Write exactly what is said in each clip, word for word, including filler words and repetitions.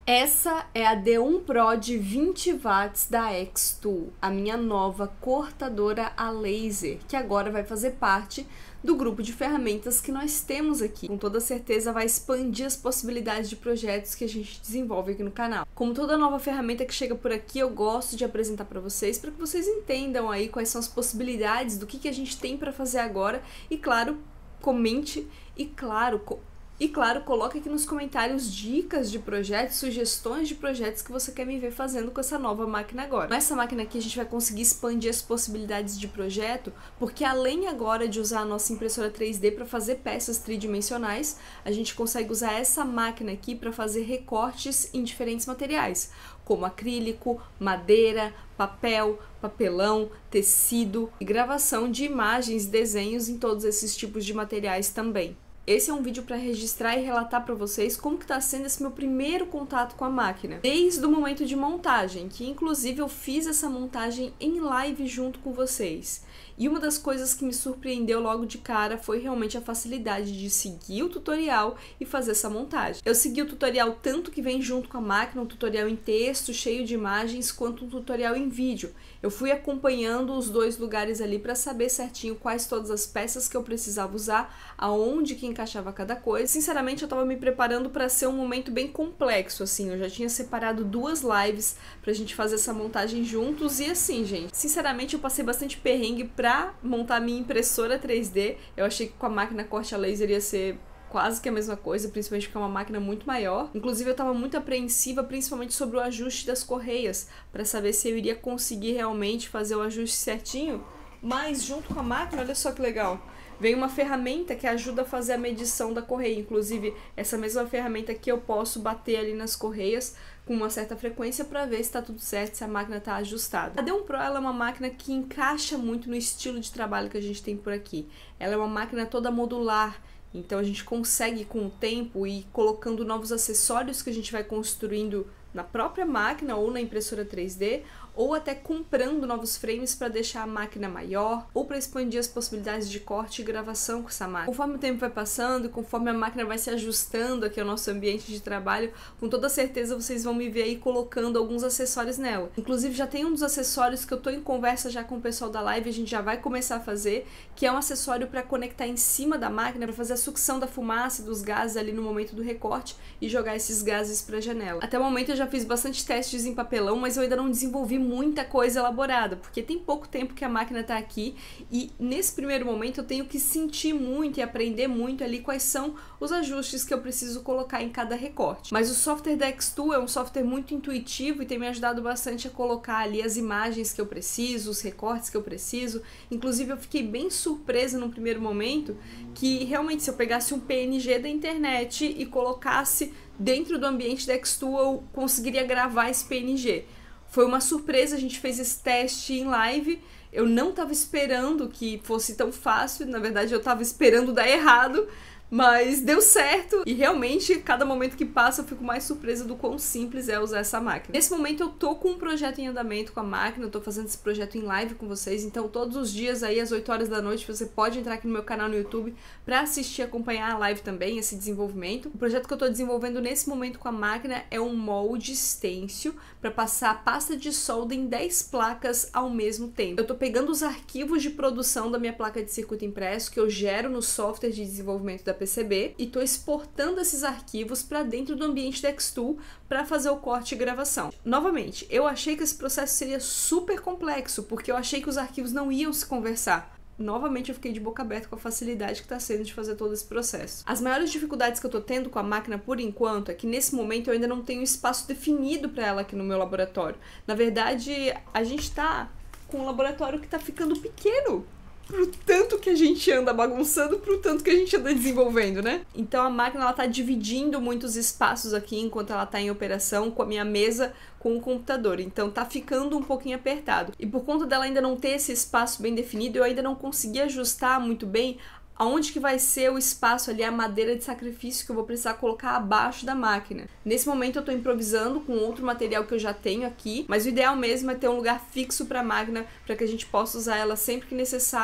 Essa é a D um Pro de vinte watts da Xtool, a minha nova cortadora a laser, que agora vai fazer parte do grupo de ferramentas que nós temos aqui. Com toda certeza vai expandir as possibilidades de projetos que a gente desenvolve aqui no canal. Como toda nova ferramenta que chega por aqui, eu gosto de apresentar para vocês, para que vocês entendam aí quais são as possibilidades do que, que a gente tem para fazer agora e, claro, comente e, claro, co E claro, coloque aqui nos comentários dicas de projetos, sugestões de projetos que você quer me ver fazendo com essa nova máquina agora. Nessa máquina aqui a gente vai conseguir expandir as possibilidades de projeto, porque além agora de usar a nossa impressora três D para fazer peças tridimensionais, a gente consegue usar essa máquina aqui para fazer recortes em diferentes materiais, como acrílico, madeira, papel, papelão, tecido e gravação de imagens e desenhos em todos esses tipos de materiais também. Esse é um vídeo para registrar e relatar para vocês como que está sendo esse meu primeiro contato com a máquina, desde o momento de montagem, que inclusive eu fiz essa montagem em live junto com vocês. E uma das coisas que me surpreendeu logo de cara foi realmente a facilidade de seguir o tutorial e fazer essa montagem. Eu segui o tutorial tanto que vem junto com a máquina, um tutorial em texto, cheio de imagens, quanto um tutorial em vídeo. Eu fui acompanhando os dois lugares ali para saber certinho quais todas as peças que eu precisava usar, aonde que encaixava cada coisa. Sinceramente, eu estava me preparando para ser um momento bem complexo, assim. Eu já tinha separado duas lives pra gente fazer essa montagem juntos e assim, gente, sinceramente eu passei bastante perrengue pra montar minha impressora três D. Eu achei que com a máquina corte a laser ia ser quase que a mesma coisa, principalmente porque é uma máquina muito maior. Inclusive eu estava muito apreensiva, principalmente sobre o ajuste das correias, para saber se eu iria conseguir realmente fazer o ajuste certinho. Mas junto com a máquina, olha só que legal, vem uma ferramenta que ajuda a fazer a medição da correia. Inclusive, essa mesma ferramenta aqui eu posso bater ali nas correias com uma certa frequência para ver se está tudo certo, se a máquina está ajustada. A D um Pro ela é uma máquina que encaixa muito no estilo de trabalho que a gente tem por aqui. Ela é uma máquina toda modular, então a gente consegue com o tempo ir colocando novos acessórios que a gente vai construindo na própria máquina ou na impressora três D, ou até comprando novos frames para deixar a máquina maior, ou para expandir as possibilidades de corte e gravação com essa máquina. Conforme o tempo vai passando e conforme a máquina vai se ajustando aqui ao nosso ambiente de trabalho, com toda certeza vocês vão me ver aí colocando alguns acessórios nela. Inclusive já tem um dos acessórios que eu tô em conversa já com o pessoal da live, a gente já vai começar a fazer, que é um acessório para conectar em cima da máquina, para fazer a sucção da fumaça e dos gases ali no momento do recorte e jogar esses gases para a janela. Até o momento eu já fiz bastante testes em papelão, mas eu ainda não desenvolvi muita coisa elaborada, porque tem pouco tempo que a máquina tá aqui e nesse primeiro momento eu tenho que sentir muito e aprender muito ali quais são os ajustes que eu preciso colocar em cada recorte. Mas o software da Xtool é um software muito intuitivo e tem me ajudado bastante a colocar ali as imagens que eu preciso, os recortes que eu preciso. Inclusive eu fiquei bem surpresa no primeiro momento que realmente se eu pegasse um P N G da internet e colocasse dentro do ambiente da Xtool eu conseguiria gravar esse P N G. Foi uma surpresa, a gente fez esse teste em live, eu não estava esperando que fosse tão fácil, na verdade eu estava esperando dar errado, mas deu certo e realmente cada momento que passa eu fico mais surpresa do quão simples é usar essa máquina. Nesse momento eu tô com um projeto em andamento com a máquina, eu tô fazendo esse projeto em live com vocês, então todos os dias aí às oito horas da noite você pode entrar aqui no meu canal no YouTube pra assistir e acompanhar a live também, esse desenvolvimento. O projeto que eu tô desenvolvendo nesse momento com a máquina é um molde stencil para passar pasta de solda em dez placas ao mesmo tempo. Eu tô pegando os arquivos de produção da minha placa de circuito impresso que eu gero no software de desenvolvimento da P C B e tô exportando esses arquivos para dentro do ambiente da Xtool para fazer o corte e gravação. Novamente, eu achei que esse processo seria super complexo, porque eu achei que os arquivos não iam se conversar. Novamente eu fiquei de boca aberta com a facilidade que está sendo de fazer todo esse processo. As maiores dificuldades que eu tô tendo com a máquina por enquanto é que nesse momento eu ainda não tenho espaço definido para ela aqui no meu laboratório. Na verdade, a gente tá com um laboratório que tá ficando pequeno pro tanto que a gente anda bagunçando, pro tanto que a gente anda desenvolvendo, né? Então a máquina ela tá dividindo muitos espaços aqui enquanto ela tá em operação com a minha mesa com o computador, então tá ficando um pouquinho apertado. E por conta dela ainda não ter esse espaço bem definido, eu ainda não consegui ajustar muito bem aonde que vai ser o espaço ali, a madeira de sacrifício que eu vou precisar colocar abaixo da máquina. Nesse momento eu tô improvisando com outro material que eu já tenho aqui, mas o ideal mesmo é ter um lugar fixo para a máquina, para que a gente possa usar ela sempre que necessário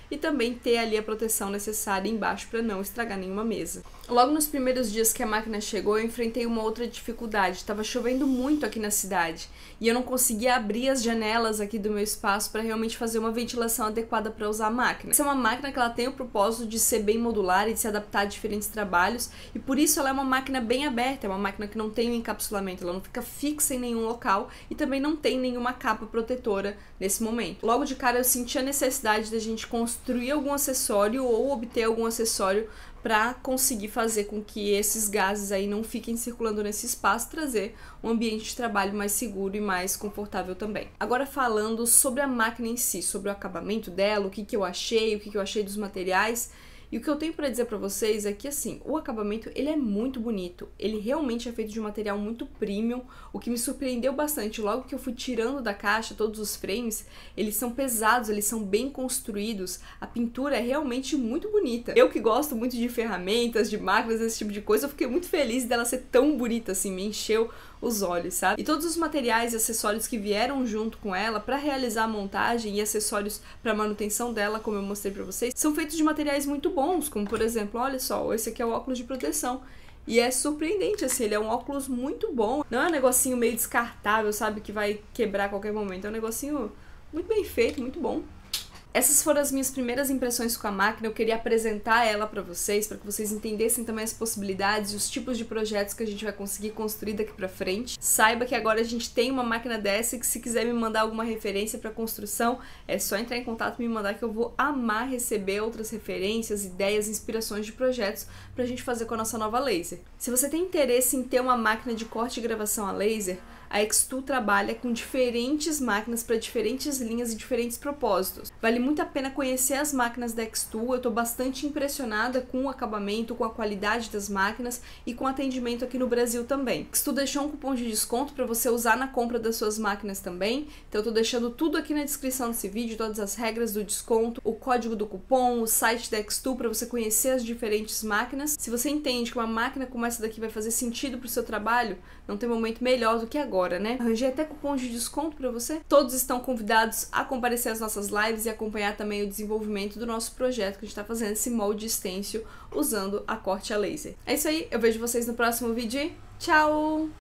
e também ter ali a proteção necessária embaixo para não estragar nenhuma mesa. Logo nos primeiros dias que a máquina chegou, eu enfrentei uma outra dificuldade. Estava chovendo muito aqui na cidade e eu não conseguia abrir as janelas aqui do meu espaço para realmente fazer uma ventilação adequada para usar a máquina. Essa é uma máquina que ela tem o propósito de ser bem modular e de se adaptar a diferentes trabalhos, e por isso ela é uma máquina bem aberta, é uma máquina que não tem um encapsulamento, ela não fica fixa em nenhum local e também não tem nenhuma capa protetora nesse momento. Logo de cara eu senti a necessidade da gente construir algum acessório ou obter algum acessório para conseguir fazer com que esses gases aí não fiquem circulando nesse espaço, trazer um ambiente de trabalho mais seguro e mais confortável também. Agora falando sobre a máquina em si, sobre o acabamento dela, o que, que eu achei, o que, que eu achei dos materiais. E o que eu tenho para dizer para vocês é que, assim, o acabamento ele é muito bonito, ele realmente é feito de um material muito premium, o que me surpreendeu bastante. Logo que eu fui tirando da caixa todos os frames, eles são pesados, eles são bem construídos, a pintura é realmente muito bonita. Eu que gosto muito de ferramentas, de máquinas, esse tipo de coisa, eu fiquei muito feliz dela ser tão bonita assim, me encheu os olhos, sabe? E todos os materiais e acessórios que vieram junto com ela para realizar a montagem e acessórios para manutenção dela, como eu mostrei para vocês, são feitos de materiais muito bons, como por exemplo, olha só, esse aqui é o óculos de proteção. E é surpreendente, assim, ele é um óculos muito bom. Não é um negocinho meio descartável, sabe, que vai quebrar a qualquer momento. É um negocinho muito bem feito, muito bom. Essas foram as minhas primeiras impressões com a máquina. Eu queria apresentar ela para vocês, para que vocês entendessem também as possibilidades e os tipos de projetos que a gente vai conseguir construir daqui para frente. Saiba que agora a gente tem uma máquina dessa e que se quiser me mandar alguma referência para construção, é só entrar em contato e me mandar, que eu vou amar receber outras referências, ideias, inspirações de projetos pra gente fazer com a nossa nova laser. Se você tem interesse em ter uma máquina de corte e gravação a laser, a Xtool trabalha com diferentes máquinas para diferentes linhas e diferentes propósitos. Vale muito a pena conhecer as máquinas da Xtool, eu estou bastante impressionada com o acabamento, com a qualidade das máquinas e com o atendimento aqui no Brasil também. A Xtool deixou um cupom de desconto para você usar na compra das suas máquinas também, então eu estou deixando tudo aqui na descrição desse vídeo, todas as regras do desconto, o código do cupom, o site da Xtool para você conhecer as diferentes máquinas. Se você entende que uma máquina como essa daqui vai fazer sentido para o seu trabalho, não tem momento melhor do que agora, né? Arranjei até cupom de desconto para você. Todos estão convidados a comparecer às nossas lives e acompanhar também o desenvolvimento do nosso projeto que a gente está fazendo, esse molde stencil usando a corte a laser. É isso aí, eu vejo vocês no próximo vídeo. Tchau!